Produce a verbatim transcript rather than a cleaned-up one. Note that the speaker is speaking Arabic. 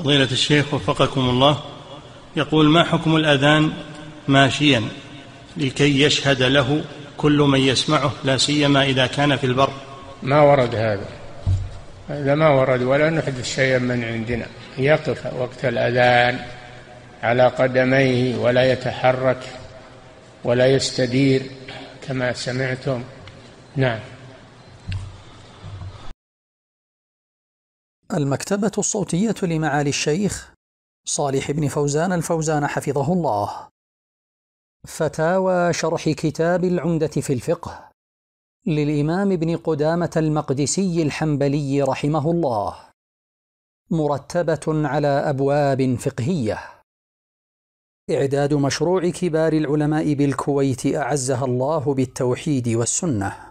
فضيلة الشيخ وفقكم الله، يقول: ما حكم الأذان ماشيا لكي يشهد له كل من يسمعه، لا سيما إذا كان في البر؟ ما ورد هذا، هذا ما ورد، ولا نحدث شيئا من عندنا. يقف وقت الأذان على قدميه ولا يتحرك ولا يستدير كما سمعتم. نعم. المكتبة الصوتية لمعالي الشيخ صالح بن فوزان الفوزان حفظه الله. فتاوى شرح كتاب العمدة في الفقه للإمام ابن قدامة المقدسي الحنبلي رحمه الله، مرتبة على أبواب فقهية. إعداد مشروع كبار العلماء بالكويت أعزها الله بالتوحيد والسنة.